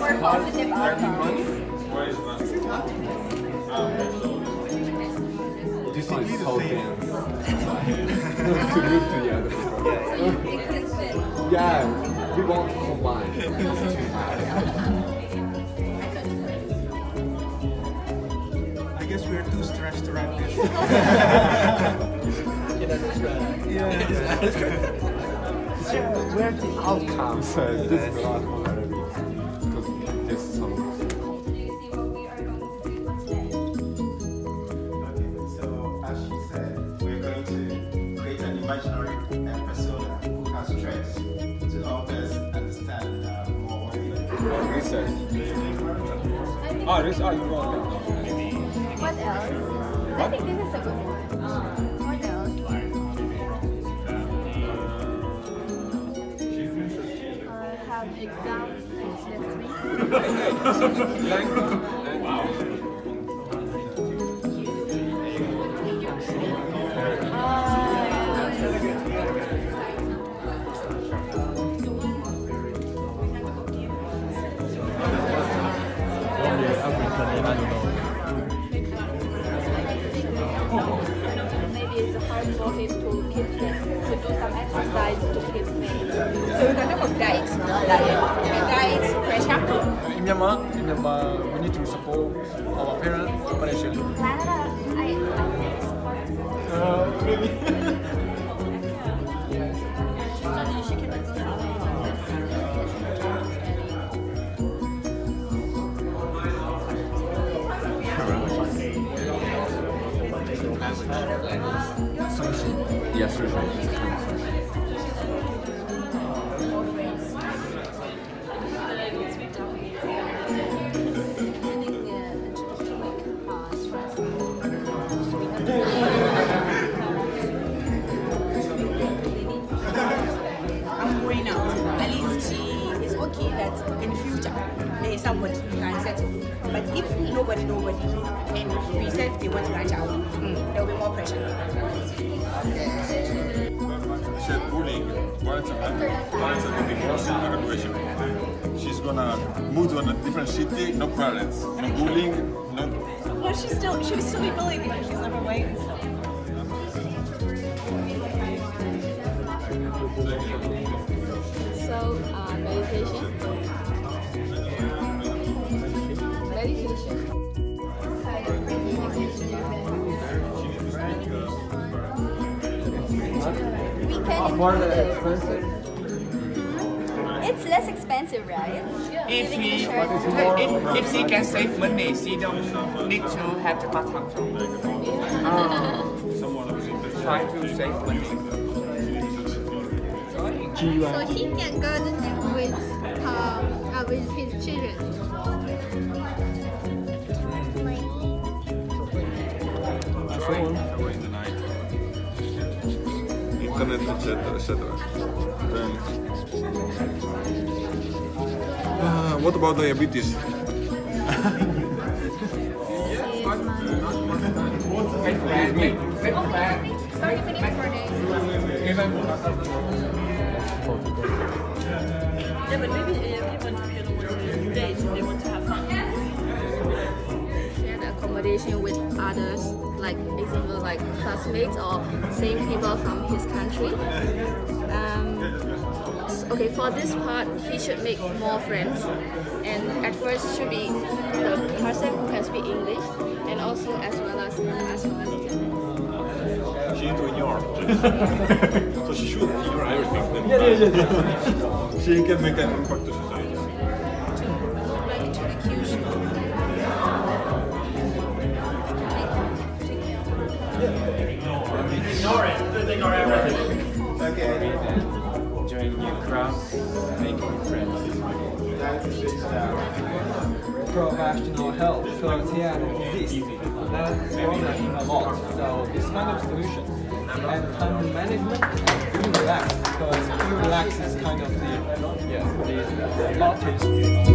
more positive outcomes. This one is so dense. To move to the other people. It couldn't fit. Yeah, we want to combine. I guess we're too stressed to write this. Where the outcomes? This is a lot more because there's some. So, as she said, we're going to create an imaginary persona who has stress to help us understand more. Research. Research. You want that? What else? I think this is a good one. What else? Have exams next Maybe it's hard for him to keep fit, to do some exercise to keep fit. So we're gonna talk about diet. Diet pressure. In Myanmar, we need to support our parents financially. Yes, sir. I'm going out. At least it's okay that in the future there is somebody who can settle. But if nobody, and we said they want to branch out, there will be more pressure. Said bullying, violence and divorce in graduation. She's gonna move to a different city, no parents, no bullying, no. Well, she would still be bullied because she's overweight and stuff. So, meditation. We can More expensive. It's less expensive, right? If she can save money, she don't need to have the part-time job. Try to save money. So he can gardening with his children. Internet, etc. Then, what about diabetes? Yeah, but maybe everyone together wants to date and they want to have fun. Share the accommodation with others, like example like classmates or same people from his country. Okay, for this part, he should make more friends, and at first should be the person who can speak English, and also as well as She need to ignore. So she should ignore everything. She can make an impact to society. Ignore it. Just ignore everything. Okay. Joining new crowds, making friends. Professional help for TN disease. That's problem a lot. So this kind of solution and time management and being relaxed, because being relaxed is kind of the largest.